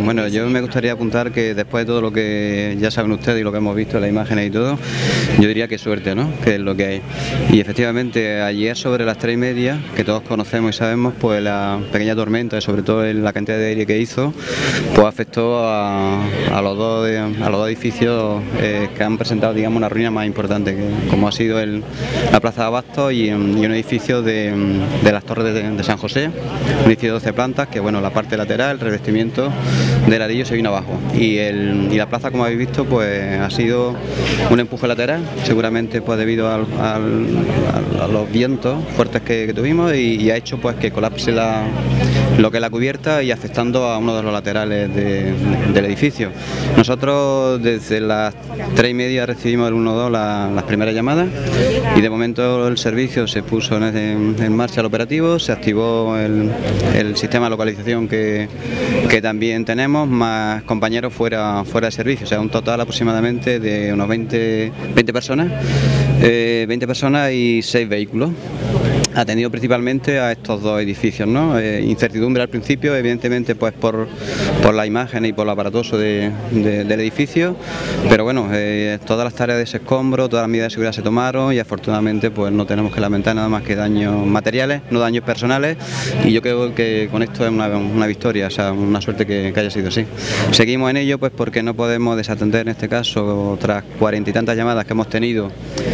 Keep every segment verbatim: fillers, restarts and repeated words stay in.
Bueno, yo me gustaría apuntar que después de todo lo que ya saben ustedes y lo que hemos visto en las imágenes y todo, yo diría que suerte, ¿no? Que es lo que hay. Y efectivamente ayer sobre las tres y media, que todos conocemos y sabemos, pues la pequeña tormenta, sobre todo la cantidad de aire que hizo, pues afectó a, a, los, dos, a los dos edificios eh, que han presentado, digamos, una ruina más importante, que, como ha sido el, la Plaza de Abastos y, y un edificio de, de las Torres de, de San José, un edificio de doce plantas, que bueno, la parte lateral, el revestimiento del ladrillo se vino abajo. Y, el, y la plaza, como habéis visto, pues ha sido un empuje lateral, seguramente pues debido al, al, a los vientos fuertes que, que tuvimos y, y ha hecho pues que colapse la, lo que es la cubierta y afectando a uno de los laterales de, de, del edificio. Nosotros desde las tres y media recibimos el uno dos la, las primeras llamadas y de momento el servicio se puso en, en marcha el operativo, se activó el, el sistema de localización que, que también tenemos, más compañeros fuera, fuera de servicio, o sea un total aproximadamente de unos veinte, veinte personas, eh, veinte personas y seis vehículos. Atendido principalmente a estos dos edificios, ¿no? Eh, incertidumbre al principio, evidentemente pues por, por la imagen y por lo aparatoso de, de, del edificio, pero bueno, eh, todas las tareas de ese escombro, todas las medidas de seguridad se tomaron y afortunadamente pues no tenemos que lamentar nada más que daños materiales, no daños personales, y yo creo que con esto es una, una victoria, o sea, una suerte que, que haya sido así. Seguimos en ello pues porque no podemos desatender en este caso tras cuarenta y tantas llamadas que hemos tenido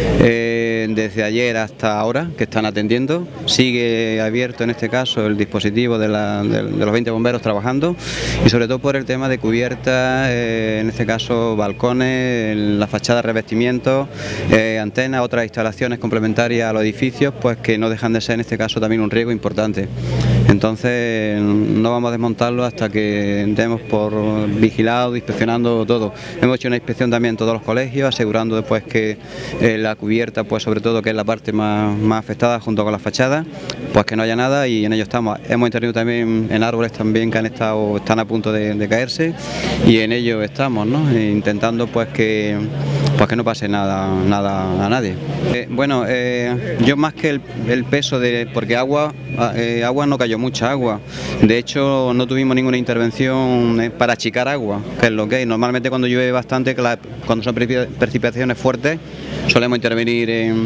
eh, desde ayer hasta ahora, que están atendiendo. Sigue abierto en este caso el dispositivo de, la, de, de los veinte bomberos trabajando y sobre todo por el tema de cubiertas, eh, en este caso balcones, la fachada de revestimientos, eh, antenas, otras instalaciones complementarias a los edificios, pues que no dejan de ser en este caso también un riesgo importante. Entonces no vamos a desmontarlo hasta que estemos por vigilado, inspeccionando todo. Hemos hecho una inspección también en todos los colegios, asegurando después que eh, la cubierta, pues sobre todo que es la parte más, más afectada junto con la fachada, pues que no haya nada y en ello estamos. Hemos intervenido también en árboles también que han estado, están a punto de, de caerse y en ello estamos, ¿no? Intentando pues que pues que no pase nada, nada a nadie. Eh, bueno, eh, yo más que el, el peso de, porque agua, eh, agua no cayó mucha agua, de hecho no tuvimos ninguna intervención eh, para achicar agua, que es lo que hay. Normalmente cuando llueve bastante, que la, cuando son precipitaciones fuertes, solemos intervenir en,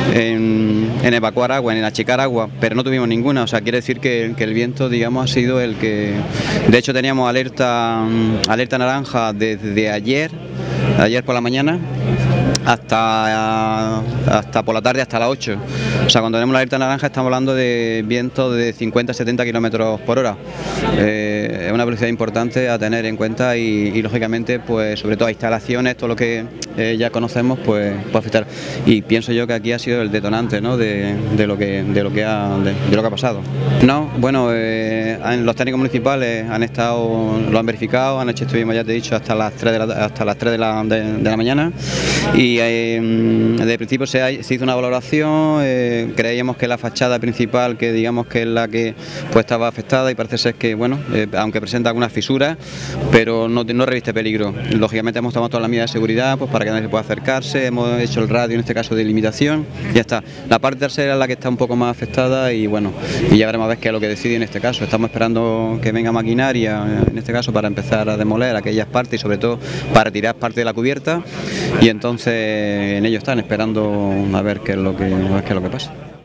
en, en evacuar agua, en achicar agua, pero no tuvimos ninguna, o sea, quiere decir que, que el viento, digamos, ha sido el que... De hecho teníamos alerta, alerta naranja desde ayer, ayer por la mañana, hasta, hasta por la tarde, hasta las ocho. O sea, cuando tenemos la alerta naranja estamos hablando de vientos de cincuenta a setenta kilómetros por hora. Eh, es una velocidad importante a tener en cuenta y, y lógicamente, pues sobre todo a instalaciones, todo lo que eh, ya conocemos, pues puede afectar. Y pienso yo que aquí ha sido el detonante, ¿no? de, de, lo que, de, lo que ha, de, de lo que ha pasado. No, bueno, eh, los técnicos municipales han estado, lo han verificado, anoche estuvimos, ya te he dicho, hasta las tres de la, hasta las tres de la, de, de la mañana y eh, de principio se, ha, se hizo una valoración, eh, creíamos que la fachada principal, que digamos que es la que pues estaba afectada y parece ser que, bueno, eh, aunque presenta algunas fisuras, pero no, no reviste peligro. Lógicamente hemos tomado todas las medidas de seguridad pues para que nadie se pueda acercarse, hemos hecho el radio en este caso de limitación, ya está. La parte trasera es la que está un poco más afectada y bueno, y ya veremos a ver qué es lo que decide en este caso. Estamos esperando que venga maquinaria, en este caso para empezar a demoler aquellas partes y sobre todo para tirar parte de la cubierta y entonces en ello están esperando a ver qué es lo que, a ver qué es lo que pasa.